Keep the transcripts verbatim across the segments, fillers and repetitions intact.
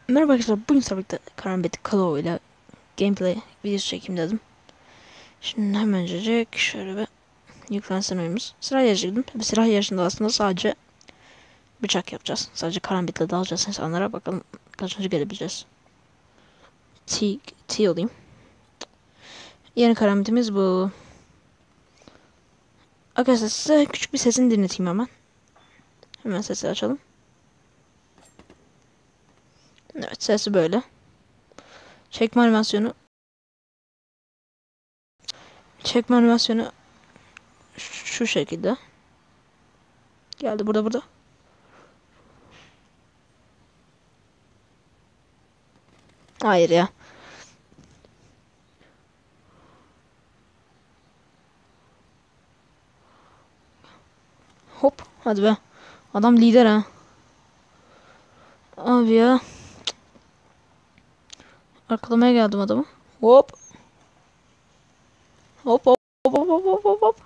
Merhaba arkadaşlar, bugün sabahta Karambit Kalo ile gameplay videosu çekeyim dedim. Şimdi hemencecik şöyle bir yüklensin oyunumuz. Silah yarışı girdim. Tabi silah yarışında aslında sadece bıçak yapacağız. Sadece karambitle dalacağız insanlara, bakalım kaçıncı gelebileceğiz. T, T olayım. Yeni karambitimiz bu. Arkadaşlar size küçük bir sesini dinleteyim hemen. Hemen sesi açalım. Evet, sesi böyle. Çekme animasyonu. Çekme animasyonu şu şekilde. Geldi burada burada. Hayır ya. Hop hadi be. Adam lider ha. Abi ya. Arkalamaya geldim adamı. Hop. Hop hop hop hop hop hop hop.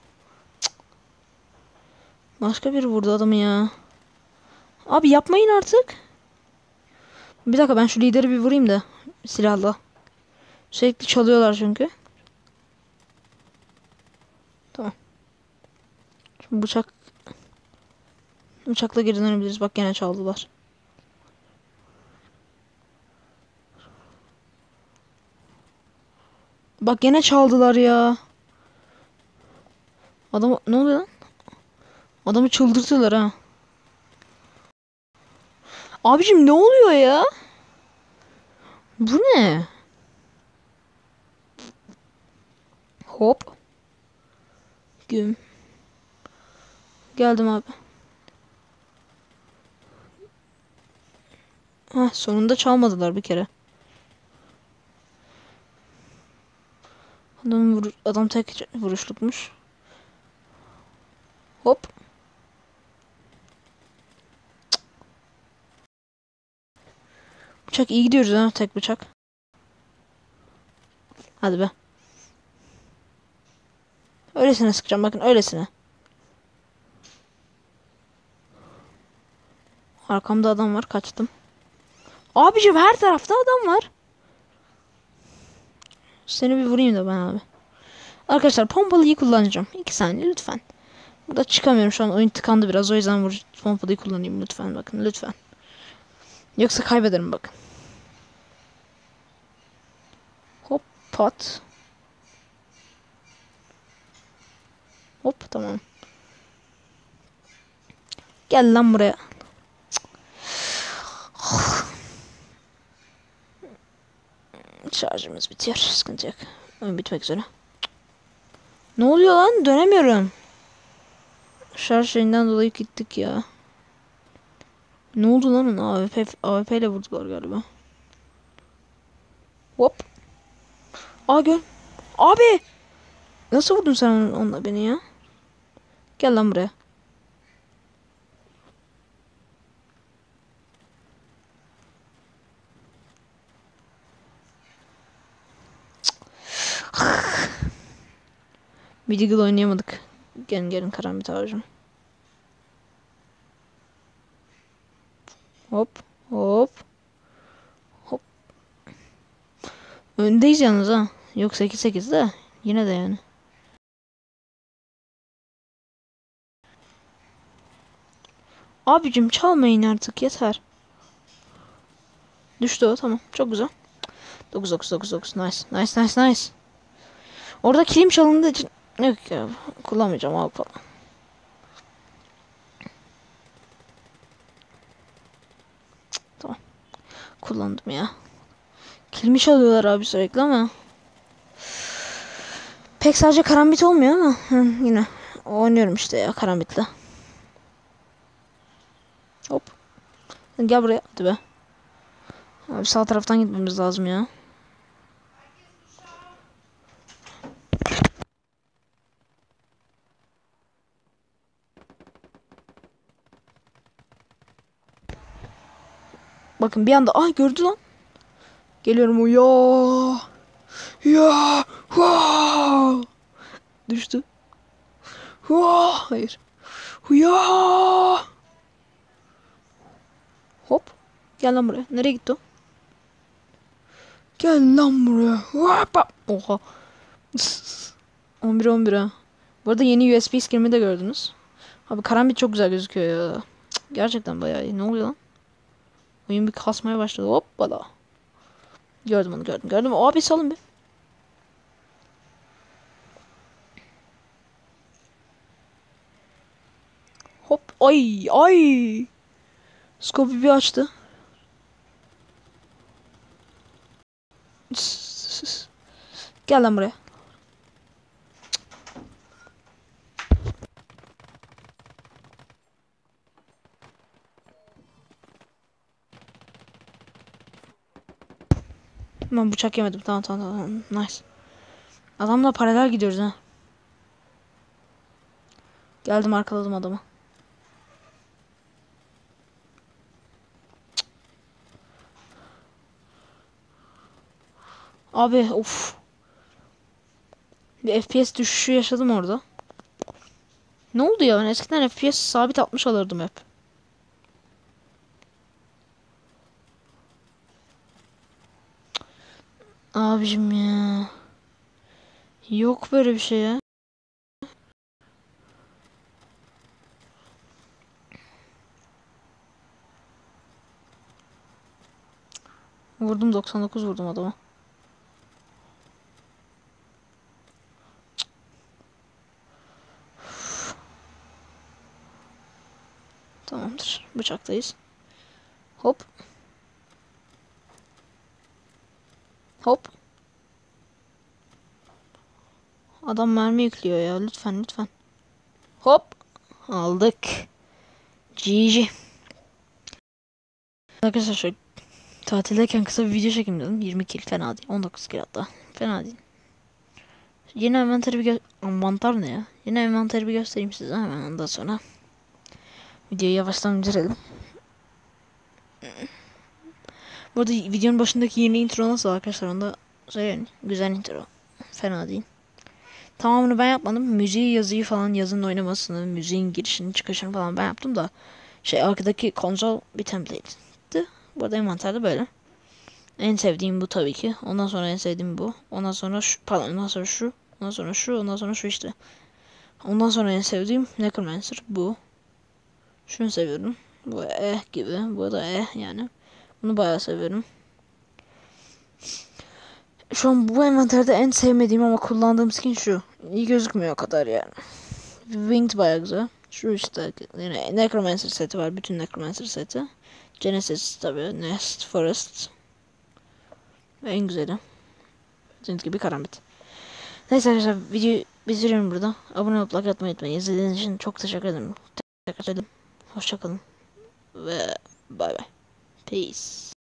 Başka biri vurdu adamı ya. Abi yapmayın artık. Bir dakika, ben şu lideri bir vurayım da silahla. Sürekli çalıyorlar çünkü. Tamam. Şimdi bıçak bıçakla geri dönebiliriz. Bak gene çaldılar. Bak gene çaldılar ya. Adam ne oluyor lan? Adamı çıldırtıyorlar ha. Abicim ne oluyor ya? Bu ne? Hop. Güm. Geldim abi. Heh, sonunda çalmadılar bir kere. Adam, vur adam tek vuruşlukmuş. Hop. Bıçak iyi gidiyoruz ha, tek bıçak. Hadi be. Öylesine sıkacağım, bakın öylesine. Arkamda adam var, kaçtım. Abicim her tarafta adam var. Seni bir vurayım da ben abi. Arkadaşlar pompalıyı kullanacağım. iki saniye lütfen. Burada çıkamıyorum şu an, oyun tıkandı biraz, o yüzden vur pompalıyı kullanayım lütfen, bakın lütfen. Yoksa kaybederim bakın. Hop pat. Hop tamam. Gel lan buraya. Şarjımız bitiyor, sıkıntı yok. Oyun bitmek üzere. Ne oluyor lan, dönemiyorum. Şarj şeyinden dolayı gittik ya. Ne oldu lan ona? A W P, A W P ile vurdular galiba. Hop. Aa gör. Abi. Nasıl vurdun sen onunla beni ya? Gel lan buraya. Bir Deagle oynayamadık. Gelin gelin Karambit abicim. Hop. Hop. Hop. Öndeyiz yalnız ha. Yok sekiz sekiz de. Yine de yani. Abicim çalmayın artık, yeter. Düştü o, tamam. Çok güzel. dokuz dokuz dokuz dokuz. Nice. Nice nice nice. Orada kilim çalındığı için yok ya, kullanmayacağım abi falan. Cık, tamam. Kullandım ya. Kilimi çalıyorlar abi sürekli ama. Pek sadece karambit olmuyor ama hı, yine oynuyorum işte ya karambitle. Hop. Gel buraya, hadi be. Abi sağ taraftan gitmemiz lazım ya. Bakın bir anda, ah gördü lan. Geliyorum ya. Ya. Ha. Düştü. Ha. Hayır. Ya. Hop. Gel lan buraya. Nereye gitti o? Gel lan buraya. Hoppa. Oha. on bir on bir ha. Bu arada yeni U S B skinimi de gördünüz. Abi karambit çok güzel gözüküyor ya. Cık, gerçekten bayağı iyi. Ne oluyor lan? Oyun bir kasmaya başladı. Hoppala. Gördüm onu gördüm. Gördüm. Abi salın bir. Hop. Ay ay. Scope'u bir açtı. Gel lan buraya. Ben bıçak yemedim. Tamam tamam tamam. Nice. Adamla paralel gidiyoruz ha. Geldim arkaladım adamı. Abi of. Bir F P S düşüşü yaşadım orada. Ne oldu ya? Ben eskiden F P S sabit altmış alırdım hep. Abicim ya. Yok böyle bir şey ya. Vurdum doksan dokuz vurdum adama. Tamamdır. Bıçaktayız. Hop. Hop. Adam mermi yüklüyor ya. Lütfen lütfen. Hop. Aldık. G G. Arkadaşlar şöyle tatildeyken kısa bir video çekeyim dedim. yirmi kill fena değil. on dokuz kill hatta. Fena değil. Yeni envanteri bir gö... Envanter ne ya? Yeni envanteri bir göstereyim size hemen ondan sonra. Videoyu yavaştan bitirelim. Bu arada videonun başındaki yeni intro nasıl arkadaşlar, onu da söyleyin. Güzel intro. Fena değil. Tamamını ben yapmadım. Müziği, yazıyı falan, yazının oynamasını, müziğin girişini, çıkışını falan ben yaptım da şey, arkadaki konsol bir template'ti. Bu arada envanterde böyle. En sevdiğim bu tabii ki. Ondan sonra en sevdiğim bu. Ondan sonra şu, pardon, ondan sonra şu. Ondan sonra şu, ondan sonra şu işte. Ondan sonra en sevdiğim Necromancer bu. Şunu seviyorum. Bu eh gibi. Bu da eh yani. Bunu bayağı seviyorum. Şu an bu envanterde en sevmediğim ama kullandığım skin şu. İyi gözükmüyor o kadar yani. Winged bayağı güzel. Şu işte yine Necromancer seti var. Bütün Necromancer seti. Genesis tabi. Nest, Forest. Ve en güzeli. Dediğiniz gibi karambit. Neyse arkadaşlar, videoyu bitiriyorum burada. Abone olup like atmayı unutmayın. İzlediğiniz için çok teşekkür ederim. Tekrar söyledim. Hoşçakalın. Ve bay bay. Peace.